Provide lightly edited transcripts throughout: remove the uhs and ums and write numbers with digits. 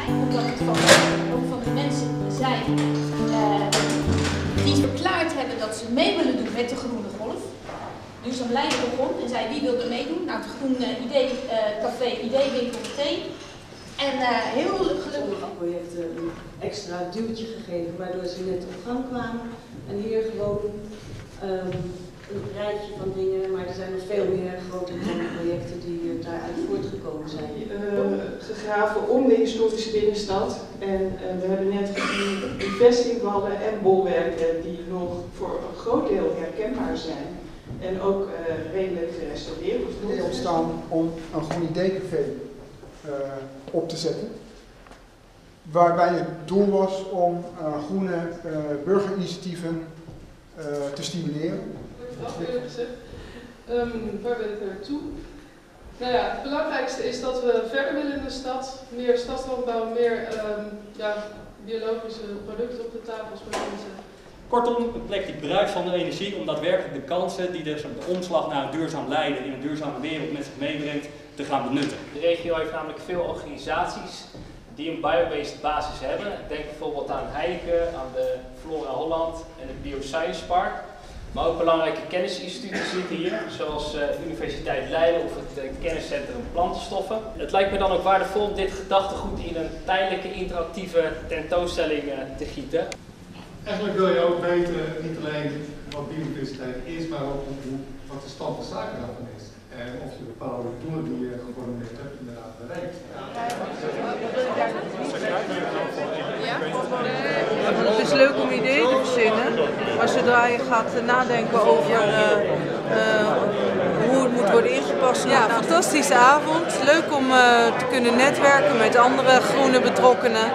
omdat het ook van de mensen zijn die verklaard hebben dat ze mee willen doen met de Groene Golf. Dus dan Leiden begon en zei wie wilde meedoen. Nou, het Groene Café Ideewinkel meteen. En heel gelukkig. Sommige projecten een extra duwtje gegeven, waardoor ze net op gang kwamen. En hier gewoon een rijtje van dingen, maar er zijn nog veel meer grote projecten die daaruit voortgekomen zijn. Gegraven om de historische binnenstad. En we hebben net gezien vestingwallen en bolwerken die nog voor een groot deel herkenbaar zijn. En ook redelijk gerestaureerd. Het is ontstaan om een Groen Ideecafé op te zetten. Waarbij het doel was om groene burgerinitiatieven te stimuleren. Eerlijk gezegd, waar wil ik naartoe? Nou ja, het belangrijkste is dat we verder willen in de stad. Meer stadslandbouw, meer biologische producten op de tafels voor mensen. Kortom, een plek die bruist van de energie om daadwerkelijk de kansen die dus op de omslag naar een duurzaam Leiden in een duurzame wereld met zich meebrengt, te gaan benutten. De regio heeft namelijk veel organisaties die een biobased basis hebben. Denk bijvoorbeeld aan Heineken, aan de Flora Holland en het Bioscience Park. Maar ook belangrijke kennisinstituten zitten hier, zoals de Universiteit Leiden of het kenniscentrum Plantenstoffen. Het lijkt me dan ook waardevol om dit gedachtegoed in een tijdelijke interactieve tentoonstelling te gieten. Eigenlijk wil je ook weten niet alleen wat biodiversiteit is, maar ook wat de stand van zaken daarvan is. En of je bepaalde doelen die je geformuleerd hebt inderdaad bereikt. Het is leuk om ideeën te verzinnen, maar zodra je gaat nadenken over hoe het moet worden ingepast. Ja, fantastische avond. Leuk om te kunnen netwerken met andere groene betrokkenen.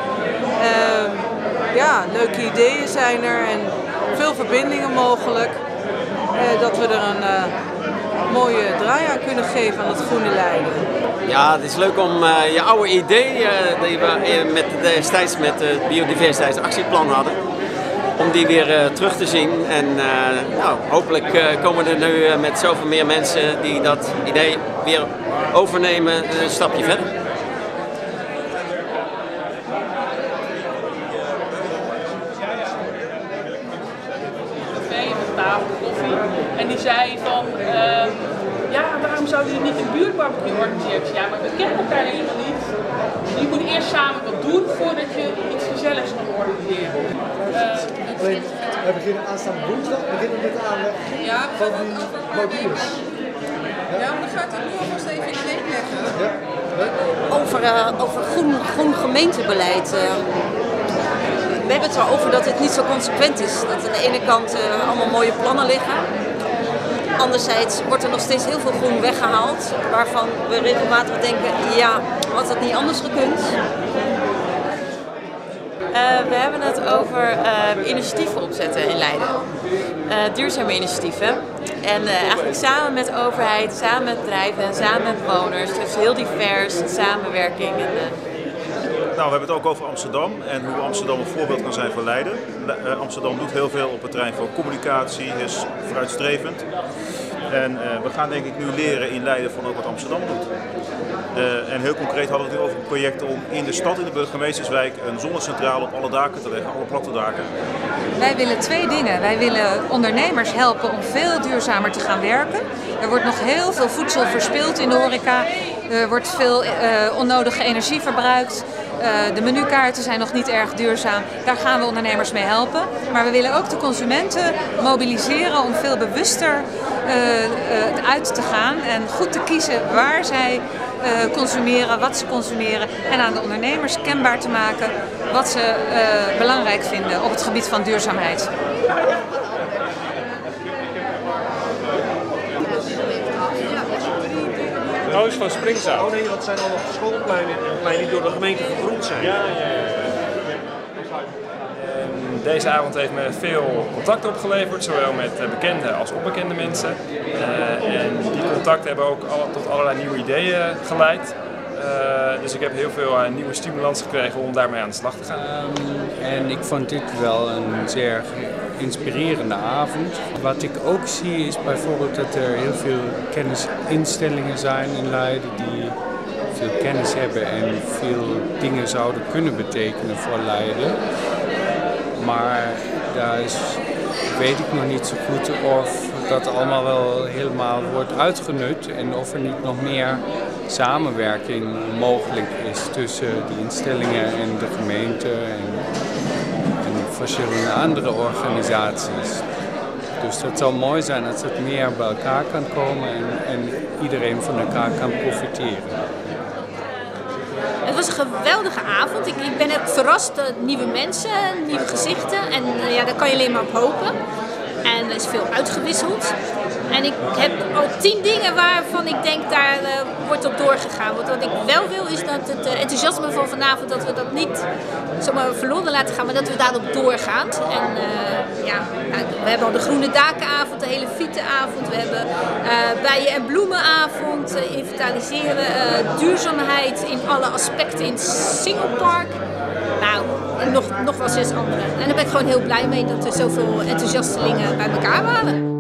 Ja, leuke ideeën zijn er en veel verbindingen mogelijk. Dat we er een mooie draai aan kunnen geven aan het groene Leiden. Ja, het is leuk om je oude idee die we destijds met het biodiversiteitsactieplan hadden, om die weer terug te zien. En nou, hopelijk komen er nu met zoveel meer mensen die dat idee weer overnemen een stapje verder. Tafel, koffie. En die zei van, ja, waarom zouden jullie niet een buurtbarbecue organiseren? Ja, maar we kennen elkaar helemaal niet. Je moet eerst samen wat doen voordat je iets gezelligs kan organiseren. We beginnen aanstaande woensdag met de aanleg van die modules. Ja, maar dan ga ik het nu alvast even in de week leggen. Ja. Over groen gemeentebeleid. We hebben het erover dat het niet zo consequent is. Dat aan de ene kant allemaal mooie plannen liggen. Anderzijds wordt er nog steeds heel veel groen weggehaald. Waarvan we regelmatig denken, ja, had het niet anders gekund? We hebben het over initiatieven opzetten in Leiden. Duurzame initiatieven. En eigenlijk samen met de overheid, samen met bedrijven en samen met bewoners. Dus heel divers, samenwerking. Nou, we hebben het ook over Amsterdam en hoe Amsterdam een voorbeeld kan zijn voor Leiden. Amsterdam doet heel veel op het terrein van communicatie, is vooruitstrevend. En we gaan denk ik nu leren in Leiden van ook wat Amsterdam doet. En heel concreet hadden we het nu over een project om in de stad, in de burgemeesterswijk, een zonnecentrale op alle daken te leggen, alle platte daken. Wij willen twee dingen. Wij willen ondernemers helpen om veel duurzamer te gaan werken. Er wordt nog heel veel voedsel verspild in de horeca. Er wordt veel onnodige energie verbruikt. De menukaarten zijn nog niet erg duurzaam. Daar gaan we ondernemers mee helpen. Maar we willen ook de consumenten mobiliseren om veel bewuster uit te gaan en goed te kiezen waar zij consumeren, wat ze consumeren en aan de ondernemers kenbaar te maken wat ze belangrijk vinden op het gebied van duurzaamheid. Roos van Springzaal. Oh nee, dat zijn allemaal schoolpleinen die door de gemeente vergroend zijn. Ja. Deze avond heeft me veel contact opgeleverd, zowel met bekende als onbekende mensen. En die contacten hebben ook tot allerlei nieuwe ideeën geleid. Dus ik heb heel veel nieuwe stimulans gekregen om daarmee aan de slag te gaan. En ik vond dit wel een zeer inspirerende avond. Wat ik ook zie is bijvoorbeeld dat er heel veel kennisinstellingen zijn in Leiden die veel kennis hebben en veel dingen zouden kunnen betekenen voor Leiden. Maar daar weet ik nog niet zo goed of dat allemaal wel helemaal wordt uitgenut en of er niet nog meer samenwerking mogelijk is tussen de instellingen en de gemeente en verschillende andere organisaties. Dus dat zou mooi zijn als het meer bij elkaar kan komen en iedereen van elkaar kan profiteren. Het was een geweldige avond. Ik ben ook verrast door nieuwe mensen, nieuwe gezichten. En ja, daar kan je alleen maar op hopen. En er is veel uitgewisseld. En ik heb al 10 dingen waarvan ik denk daar wordt op doorgegaan. Want wat ik wel wil is dat het enthousiasme van vanavond, dat we dat niet zomaar verloren laten gaan, maar dat we daarop doorgaan. En we hebben al de Groene Dakenavond, de hele Fietenavond. We hebben Bijen- en Bloemenavond, inventariseren, duurzaamheid in alle aspecten in het Singelpark. Nou, en nog wel 6 andere. En daar ben ik gewoon heel blij mee dat er zoveel enthousiastelingen bij elkaar waren.